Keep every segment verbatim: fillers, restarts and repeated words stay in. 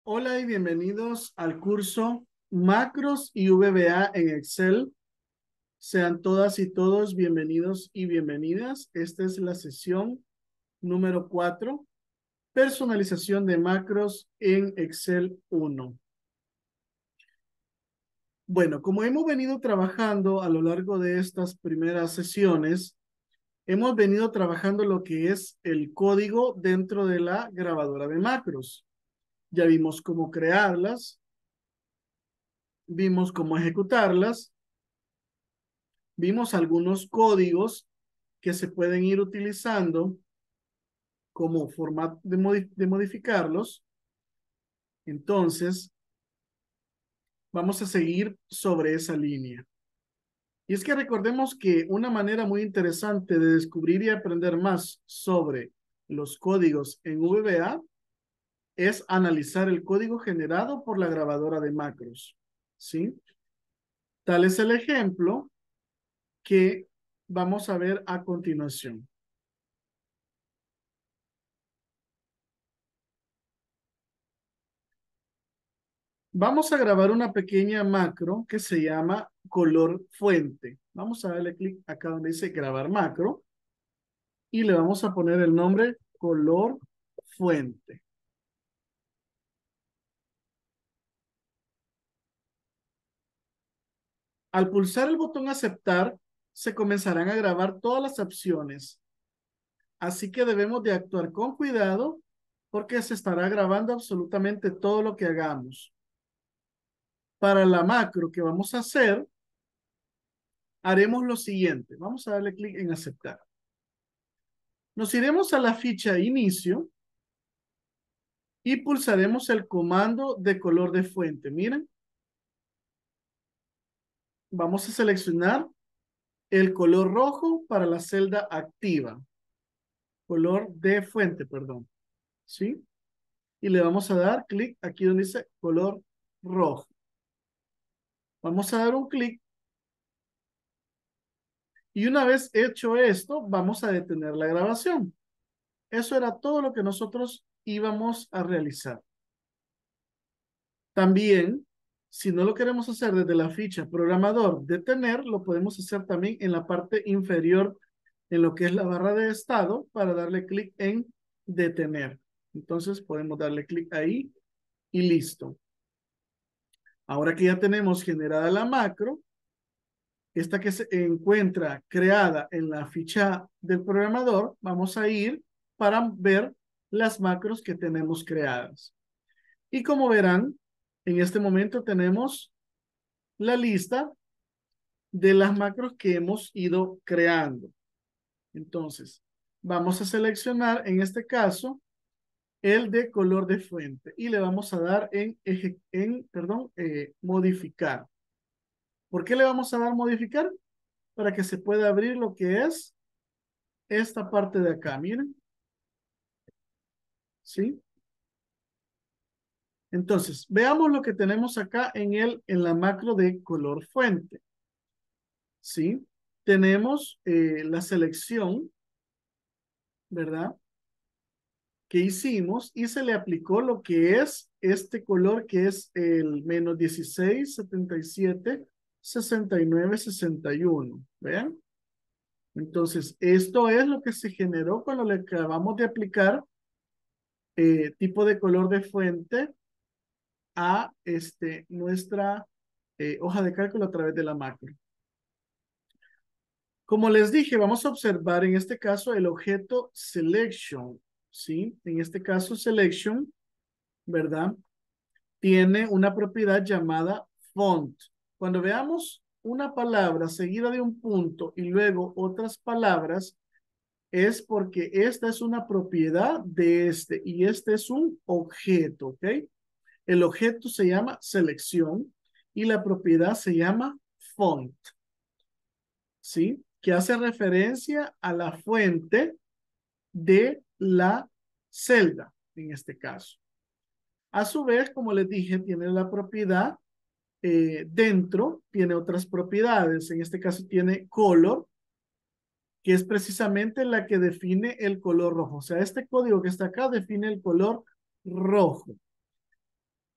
Hola y bienvenidos al curso Macros y V B A en Excel. Sean todas y todos bienvenidos y bienvenidas. Esta es la sesión número cuatro, personalización de macros en Excel uno. Bueno, como hemos venido trabajando a lo largo de estas primeras sesiones, hemos venido trabajando lo que es el código dentro de la grabadora de macros. Ya vimos cómo crearlas, vimos cómo ejecutarlas, vimos algunos códigos que se pueden ir utilizando como forma de, modi de modificarlos. Entonces, vamos a seguir sobre esa línea. Y es que recordemos que una manera muy interesante de descubrir y aprender más sobre los códigos en V B A es analizar el código generado por la grabadora de macros, ¿sí? Tal es el ejemplo que vamos a ver a continuación. Vamos a grabar una pequeña macro que se llama color fuente. Vamos a darle clic acá donde dice grabar macro y le vamos a poner el nombre color fuente. Al pulsar el botón aceptar, se comenzarán a grabar todas las opciones. Así que debemos de actuar con cuidado porque se estará grabando absolutamente todo lo que hagamos. Para la macro que vamos a hacer, haremos lo siguiente. Vamos a darle clic en aceptar. Nos iremos a la ficha inicio y pulsaremos el comando de color de fuente. Miren, vamos a seleccionar el color rojo para la celda activa. Color de fuente, perdón. ¿Sí? Y le vamos a dar clic aquí donde dice color rojo. Vamos a dar un clic. Y una vez hecho esto, vamos a detener la grabación. Eso era todo lo que nosotros íbamos a realizar. También, si no lo queremos hacer desde la ficha programador detener, lo podemos hacer también en la parte inferior, en lo que es la barra de estado, para darle clic en detener. Entonces podemos darle clic ahí y listo. Ahora que ya tenemos generada la macro, esta que se encuentra creada en la ficha del programador, vamos a ir para ver las macros que tenemos creadas. Y como verán, en este momento tenemos la lista de las macros que hemos ido creando. Entonces, vamos a seleccionar en este caso el de color de fuente y le vamos a dar en, en perdón, eh, modificar. ¿Por qué le vamos a dar modificar? Para que se pueda abrir lo que es esta parte de acá, miren. ¿Sí? Entonces, veamos lo que tenemos acá en, el, en la macro de color fuente. ¿Sí? Tenemos eh, la selección, ¿verdad? Que hicimos y se le aplicó lo que es este color que es el menos dieciséis, setenta y siete, sesenta y nueve, sesenta y uno. ¿Vean? Entonces, esto es lo que se generó cuando le acabamos de aplicar eh, tipo de color de fuente a este, nuestra eh, hoja de cálculo a través de la macro. Como les dije, vamos a observar en este caso el objeto selection, ¿sí? En este caso selection, ¿verdad? Tiene una propiedad llamada font. Cuando veamos una palabra seguida de un punto y luego otras palabras, es porque esta es una propiedad de este y este es un objeto, ¿ok? El objeto se llama selección y la propiedad se llama font, ¿sí? Que hace referencia a la fuente de la celda, en este caso. A su vez, como les dije, tiene la propiedad eh, dentro, tiene otras propiedades. En este caso tiene color, que es precisamente la que define el color rojo. O sea, este código que está acá define el color rojo.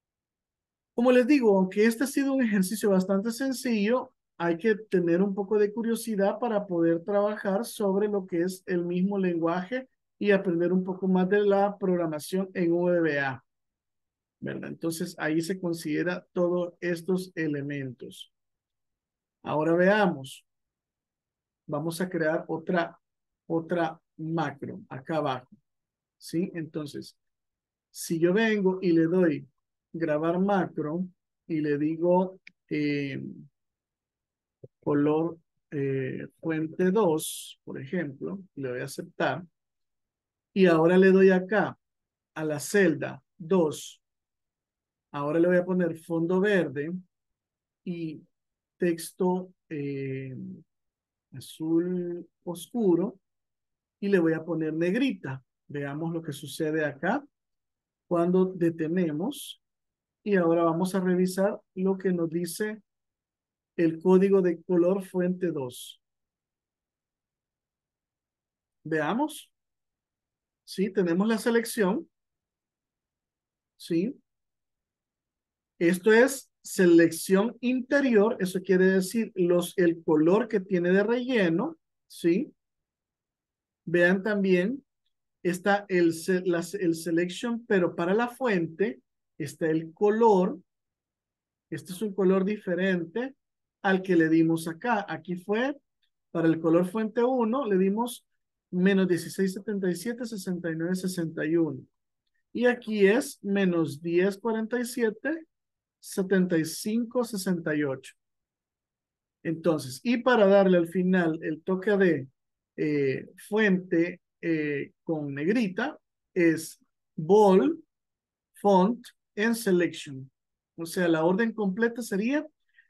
Como les digo, aunque este ha sido un ejercicio bastante sencillo, hay que tener un poco de curiosidad para poder trabajar sobre lo que es el mismo lenguaje y aprender un poco más de la programación en V B A, ¿verdad? Entonces ahí se considera todos estos elementos. Ahora veamos, vamos a crear otra, otra macro acá abajo, ¿sí? Entonces, si yo vengo y le doy grabar macro y le digo eh, color eh, fuente dos, por ejemplo, le doy a aceptar, y ahora le doy acá a la celda dos, ahora le voy a poner fondo verde y texto eh, azul oscuro, y le voy a poner negrita. Veamos lo que sucede acá cuando detenemos, y ahora vamos a revisar lo que nos dice el código de color fuente dos. Veamos. Sí, tenemos la selección. Sí. Esto es selección interior. Eso quiere decir los, el color que tiene de relleno. Sí. Vean también, está el, la, el selection, pero para la fuente está el color. Este es un color diferente al que le dimos acá. Aquí fue, para el color fuente uno, le dimos menos dieciséis setenta y siete sesenta y nueve sesenta y uno. Y aquí es menos diez cuarenta y siete setenta y cinco sesenta y ocho. Entonces, y para darle al final el toque de eh, fuente eh, con negrita, es bold, font, and selection. O sea, la orden completa sería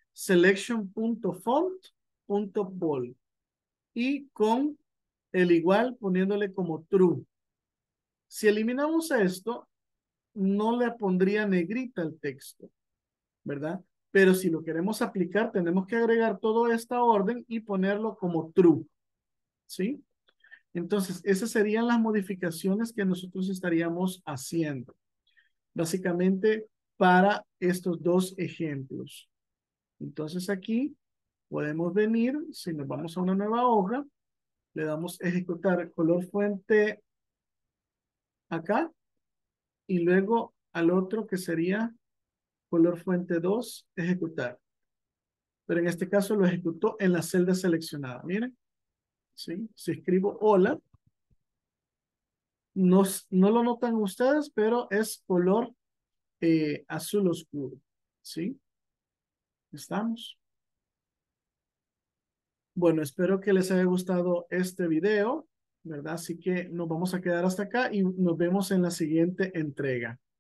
selection.font.bold. Y con el igual poniéndole como true. Si eliminamos esto, no le pondría negrita el texto, ¿verdad? Pero si lo queremos aplicar, tenemos que agregar toda esta orden y ponerlo como true, ¿sí? Entonces, esas serían las modificaciones que nosotros estaríamos haciendo, básicamente para estos dos ejemplos. Entonces aquí podemos venir, si nos vamos a una nueva hoja, le damos ejecutar color fuente acá y luego al otro que sería color fuente dos, ejecutar. Pero en este caso lo ejecutó en la celda seleccionada. Miren, ¿sí? Si escribo hola, no, no lo notan ustedes, pero es color eh, azul oscuro, ¿sí? ¿Estamos? Bueno, espero que les haya gustado este video, ¿verdad? Así que nos vamos a quedar hasta acá y nos vemos en la siguiente entrega.